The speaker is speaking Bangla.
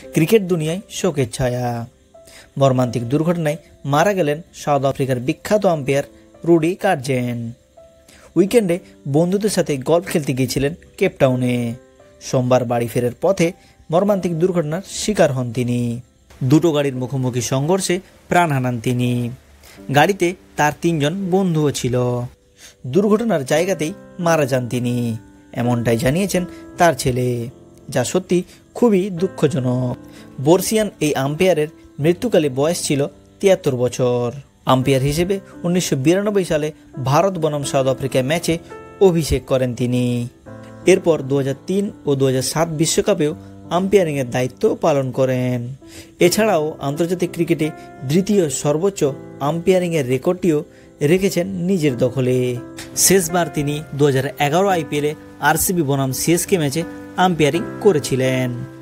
ক্রিকেট দুনিয়ায় শোকের ছায়া। মর্মান্তিক দুর্ঘটনায় মারা গেলেন সাউথ আফ্রিকার বিখ্যাত আম্পায়ার রুডি কার্জেন। উইকেন্ডে বন্ধুদের সাথে গল্ফ খেলতে গিয়েছিলেন কেপটাউনে। সোমবার বাড়ি ফেরার পথে মর্মান্তিক দুর্ঘটনার শিকার হন তিনি। দুটো গাড়ির মুখোমুখি সংঘর্ষে প্রাণ হারান তিনি। গাড়িতে তার 3 জন বন্ধুও ছিল। দুর্ঘটনার জায়গাতেই মারা যান তিনি, এমনটাই জানিয়েছেন তার ছেলে, যা সত্যি খুবই দুঃখজনক। বর্ষিয়ান এই আম্পায়ারের মৃত্যুকালে বয়স ছিল 73 বছর। আম্পায়ার হিসেবে 1992 সালে ভারত বনাম সাউথ আফ্রিকা ম্যাচে অভিষেক করেন তিনি। এরপর 2003 ও 2007 বিশ্বকাপেও আম্পায়ারিংয়ের দায়িত্ব পালন করেন। এছাড়াও আন্তর্জাতিক ক্রিকেটে দ্বিতীয় সর্বোচ্চ আম্পায়ারিংয়ের রেকর্ডটিও রেখেছেন নিজের দখলে। শেষবার তিনি 2011 IPL-এ RCB বনাম CSK ম্যাচে আম্পায়ারিং করেছিলেন।